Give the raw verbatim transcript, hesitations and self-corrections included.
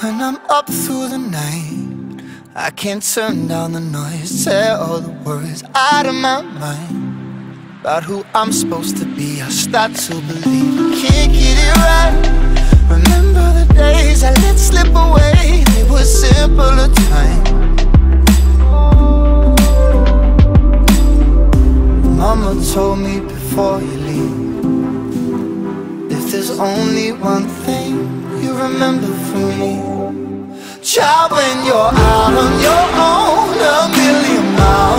When I'm up through the night, I can't turn down the noise, tear all the words out of my mind about who I'm supposed to be. I start to believe I can't get it right. Remember the days I let slip away, they were simpler times. Mama told me before you leave, if there's only one thing you remember from me, child, when you're out on your own, a million miles